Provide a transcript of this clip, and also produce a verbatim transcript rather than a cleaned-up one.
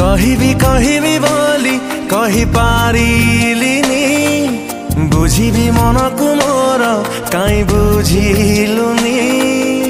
कहिबी कहिबी बोली कहि पारिलिनी बुझिबी मन को मोर काई बुझिलुनी।